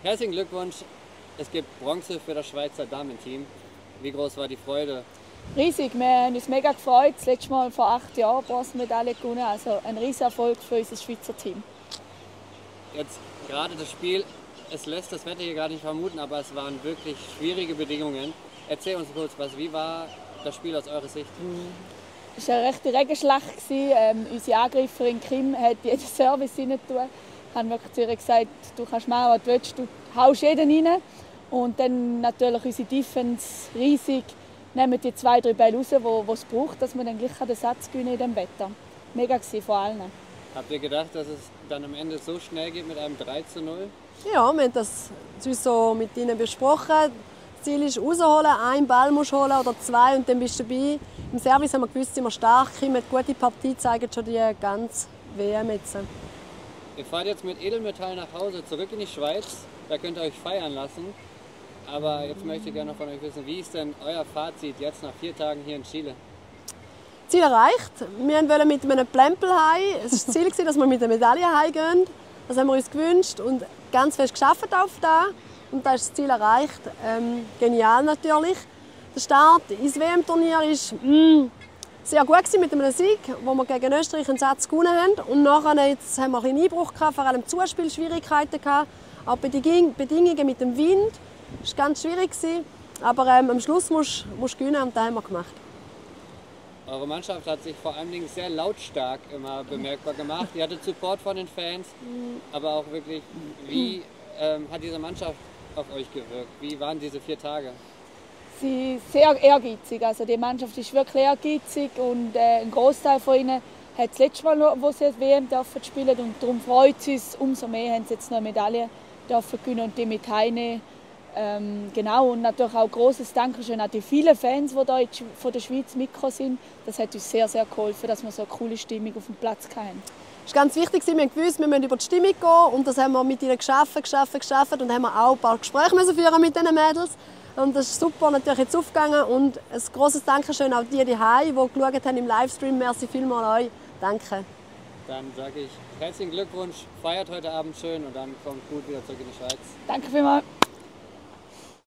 Herzlichen Glückwunsch. Es gibt Bronze für das Schweizer Damenteam. Wie groß war die Freude? Riesig, wir haben uns mega gefreut. Das letzte Mal vor 8 Jahren Bronzemedaille gewonnen. Also ein riesiger Erfolg für unser Schweizer Team. Jetzt gerade das Spiel, es lässt das Wetter hier gar nicht vermuten, aber es waren wirklich schwierige Bedingungen. Erzähl uns kurz was, wie war das Spiel aus eurer Sicht? Es war eine rechte Regenschlacht. Unsere Angreiferin Kim hat jeden Service rein tun. Ich habe wirklich zu ihr gesagt, du kannst machen, was du willst, du haust jeden rein. Und dann natürlich unsere Defense riesig. Nehmen die 2, 3 Bälle raus, die es braucht, dass man dann gleich den Satz gewinnen in diesem Wetter. Mega gewesen, vor allen. Habt ihr gedacht, dass es dann am Ende so schnell geht mit einem 3:0? Ja, wir haben das so mit ihnen besprochen. Das Ziel ist rausholen, einen Ball musst du holen oder 2 und dann bist du dabei. Im Service haben wir gewusst, sind wir stark. Kim hat eine gute Partie, zeigen schon die ganze WM jetzt. Ihr fahrt jetzt mit Edelmetall nach Hause zurück in die Schweiz. Da könnt ihr euch feiern lassen. Aber jetzt möchte ich gerne noch von euch wissen, wie ist denn euer Fazit jetzt nach 4 Tagen hier in Chile? Ziel erreicht. Wir wollten mit einem Plempel heim. Es war das Ziel, dass wir mit einer Medaille heimgehen. Das haben wir uns gewünscht und ganz fest geschafft auf das. Und da ist das Ziel erreicht. Genial natürlich. Der Start ins WM-Turnier war sehr gut mit einem Sieg, wo wir gegen Österreich einen Satz gewonnen haben. Und nachher jetzt haben wir einen Einbruch gehabt, vor allem Zuspielschwierigkeiten gehabt. Auch die Bedingungen mit dem Wind war ganz schwierig. Aber am Schluss musst du gewinnen und das haben wir gemacht. Eure Mannschaft hat sich vor allen Dingen sehr lautstark immer bemerkbar gemacht. Ihr hattet Support von den Fans, aber auch wirklich, wie hat diese Mannschaft auf euch gewirkt? Wie waren diese 4 Tage? Sie sind sehr ehrgeizig. Also die Mannschaft ist wirklich ehrgeizig und ein Großteil von ihnen hat das letzte Mal, wo sie das WM dürfen spielen, und darum freut es uns umso mehr, haben sie jetzt noch eine Medaille dürfen gewinnen und die mit heimnehmen. Genau, und natürlich auch ein grosses Dankeschön an die vielen Fans, die hier von der Schweiz mitgekommen sind. Das hat uns sehr, sehr geholfen, dass wir so eine coole Stimmung auf dem Platz hatten. Es war ganz wichtig, wir haben gewusst, wir müssen über die Stimmung gehen, und das haben wir mit ihnen geschafft und haben wir auch ein paar Gespräche führen mit diesen Mädels. Und das ist super natürlich jetzt aufgegangen, und ein grosses Dankeschön auch die Hause, die geschaut haben im Livestream. Merci vielmals an euch. Danke. Dann sage ich herzlichen Glückwunsch, feiert heute Abend schön und dann kommt gut wieder zurück in die Schweiz. Danke vielmals.